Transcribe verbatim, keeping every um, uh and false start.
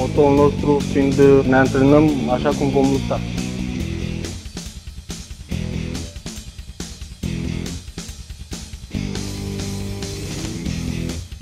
motoul nostru fiind ne antrenăm așa cum vom lupta.